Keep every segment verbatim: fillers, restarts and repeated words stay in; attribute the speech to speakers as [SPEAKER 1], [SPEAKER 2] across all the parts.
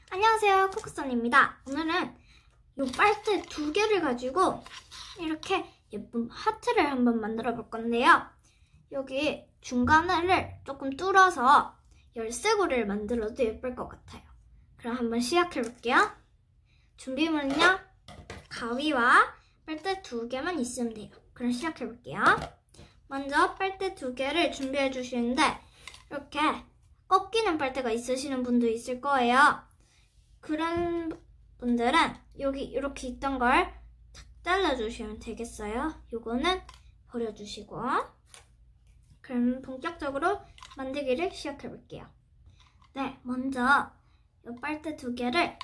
[SPEAKER 1] 안녕하세요, 코코선입니다. 오늘은 이 빨대 두 개를 가지고 이렇게 예쁜 하트를 한번 만들어 볼 건데요. 여기 중간을 조금 뚫어서 열쇠고리를 만들어도 예쁠 것 같아요. 그럼 한번 시작해 볼게요. 준비물은요, 가위와 빨대 두 개만 있으면 돼요. 그럼 시작해 볼게요. 먼저 빨대 두 개를 준비해 주시는데, 이렇게 꺾이는 빨대가 있으시는 분도 있을 거예요. 그런 분들은 여기 이렇게 있던 걸 탁 잘라주시면 되겠어요. 요거는 버려주시고, 그럼 본격적으로 만들기를 시작해 볼게요. 네, 먼저 이 빨대 두 개를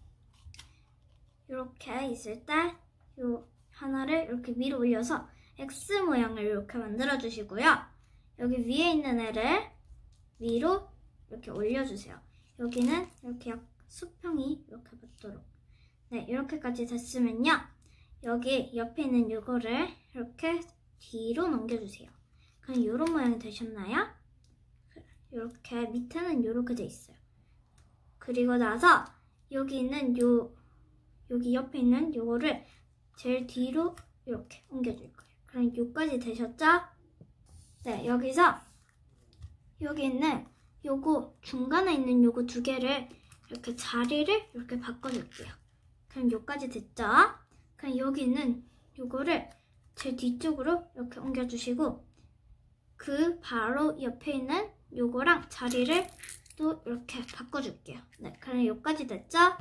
[SPEAKER 1] 이렇게 있을 때 요 하나를 이렇게 위로 올려서 X 모양을 이렇게 만들어 주시고요. 여기 위에 있는 애를 위로 이렇게 올려주세요. 여기는 이렇게 약 수평이 이렇게 맞도록. 네, 이렇게까지 됐으면요, 여기 옆에 있는 요거를 이렇게 뒤로 넘겨주세요. 그럼 이런 모양이 되셨나요? 이렇게 밑에는 이렇게 돼 있어요. 그리고 나서 여기 있는 요 여기 옆에 있는 요거를 제일 뒤로 이렇게 옮겨줄 거예요. 그럼 요까지 되셨죠? 네, 여기서 여기 있는 요거 중간에 있는 요거 두 개를 이렇게 자리를 이렇게 바꿔줄게요. 그럼 요까지 됐죠? 그럼 여기 있는 요거를 제 뒤쪽으로 이렇게 옮겨주시고, 그 바로 옆에 있는 요거랑 자리를 또 이렇게 바꿔줄게요. 네, 그럼 요까지 됐죠?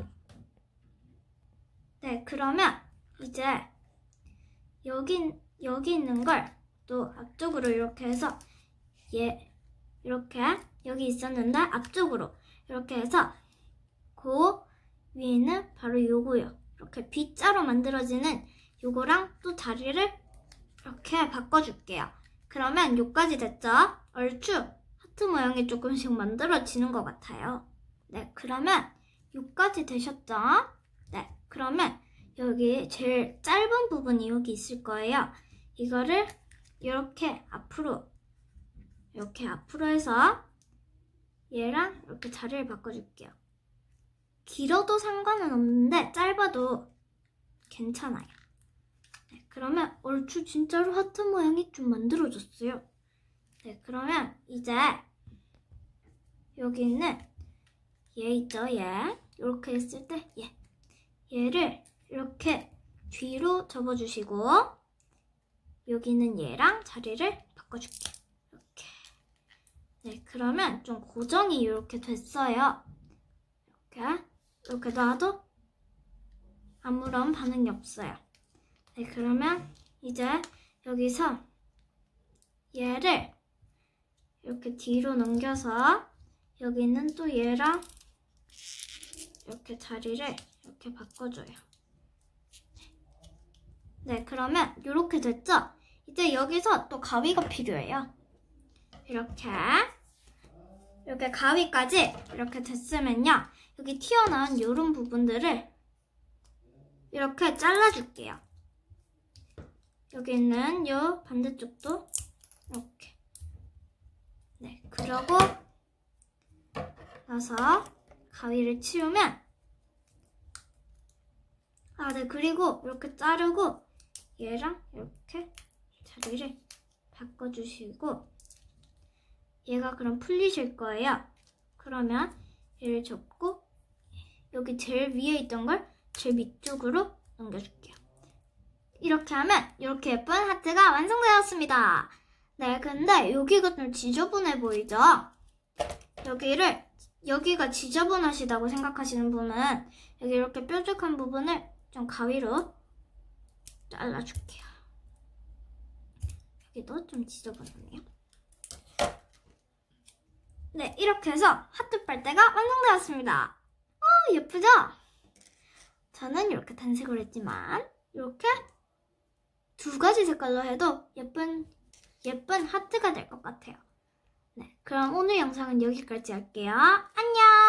[SPEAKER 1] 네, 그러면 이제 여기, 여기 있는 걸 또 앞쪽으로 이렇게 해서 얘 이렇게 여기 있었는데 앞쪽으로 이렇게 해서 그 위에는 바로 요거요. 이렇게 B자로 만들어지는 요거랑 또 자리를 이렇게 바꿔줄게요. 그러면 요까지 됐죠? 얼추 하트 모양이 조금씩 만들어지는 것 같아요. 네, 그러면 요까지 되셨죠? 네, 그러면 여기 제일 짧은 부분이 여기 있을 거예요. 이거를 이렇게 앞으로 이렇게 앞으로 해서 얘랑 이렇게 자리를 바꿔줄게요. 길어도 상관은 없는데 짧아도 괜찮아요. 네, 그러면 얼추 진짜로 하트 모양이 좀 만들어졌어요. 네, 그러면 이제 여기 있는 얘 있죠, 얘. 이렇게 했을 때 얘. 얘를 이렇게 뒤로 접어주시고, 여기 있는 얘랑 자리를 바꿔줄게요. 이렇게. 네, 그러면 좀 고정이 이렇게 됐어요. 이렇게. 이렇게 놔도 아무런 반응이 없어요. 네, 그러면 이제 여기서 얘를 이렇게 뒤로 넘겨서 여기 있는 또 얘랑 이렇게 자리를 이렇게 바꿔줘요. 네, 그러면 이렇게 됐죠? 이제 여기서 또 가위가 필요해요. 이렇게 이렇게 가위까지 이렇게 됐으면요, 여기 튀어나온 이런 부분들을 이렇게 잘라줄게요. 여기 있는 요 반대쪽도 이렇게. 네, 그러고 나서 가위를 치우면, 아, 네, 그리고 이렇게 자르고 얘랑 이렇게 자리를 바꿔주시고, 얘가 그럼 풀리실 거예요. 그러면 얘를 접고 여기 제일 위에 있던 걸 제일 밑쪽으로 넘겨줄게요. 이렇게 하면 이렇게 예쁜 하트가 완성되었습니다. 네, 근데 여기가 좀 지저분해 보이죠? 여기를, 여기가 지저분하시다고 생각하시는 분은 여기 이렇게 뾰족한 부분을 좀 가위로 잘라줄게요. 여기도 좀 지저분하네요. 네, 이렇게 해서 하트 빨대가 완성되었습니다. 어, 예쁘죠? 저는 이렇게 단색으로 했지만 이렇게 두 가지 색깔로 해도 예쁜 예쁜 하트가 될 것 같아요. 네, 그럼 오늘 영상은 여기까지 할게요. 안녕!